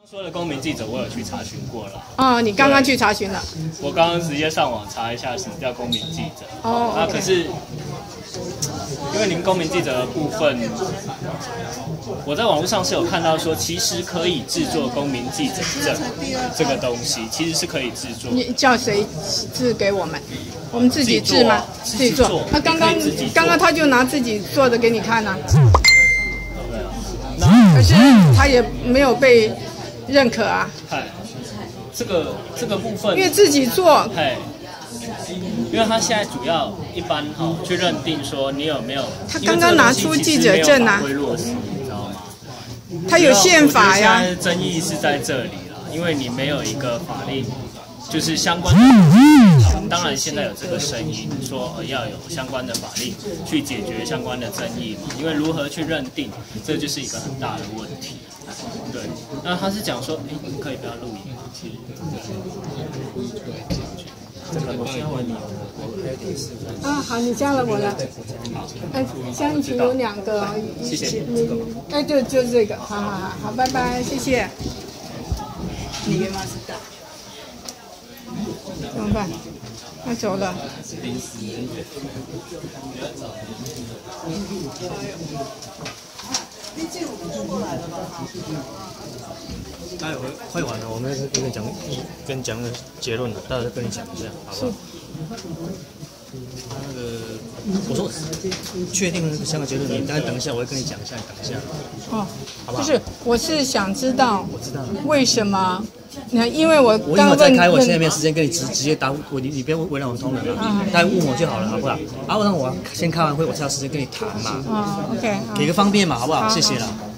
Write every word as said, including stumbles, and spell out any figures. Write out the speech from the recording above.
说的公民记者，我有去查询过了。 哦，你刚刚去查询了？ 我刚刚直接上网查一下什么叫公民记者。 哦， 那可是因为您公民记者的部分，我在网络上是有看到说，其实可以制作公民记者证这个东西，其实是可以制作。 你叫谁制给我们？我们自己制吗？ 自己做。 他刚刚刚刚他就拿自己做的给你看啊。 对啊。 可是他也没有被认可啊。 嗨，这个这个部分， 因为自己做。 嗨。因为他现在主要一般哈、哦、去认定说你有没有， 他刚刚拿出记者证啊， 会落实，你知道吗？ 他有宪法呀。 现在争议是在这里啦，因为你没有一个法令，就是相关的。当然现在有这个声音说、呃、要有相关的法令去解决相关的争议嘛，因为如何去认定，这就是一个很大的问题。对，那他是讲说，哎，可以不要录影吗？其实这个我加完你，我还有点事。 啊，好，你加了我了。哎，相一起有两个， 谢谢。 哎，就就这个，好好好，好，拜拜，谢谢。你干嘛知道？怎么办？他走了。 毕竟我们就过来了吧？ 待会快完了，我们跟你讲，跟你讲个结论了，待会再跟你讲一下，好不好？他那个，我说确定相关结论，你大概等一下，我会跟你讲一下，你等一下。 哦， 好不好？ 就是，我是想知道， 我知道为什么？那因为我我一刚问， 会儿再开，我现在没有时间跟你直直接答我，你你不要为难我同仁了，大概问我就好了，好不好？然后让我先开完会，我才有时间跟你谈嘛。 啊 ，OK， 给个方便嘛，好不好？谢谢了。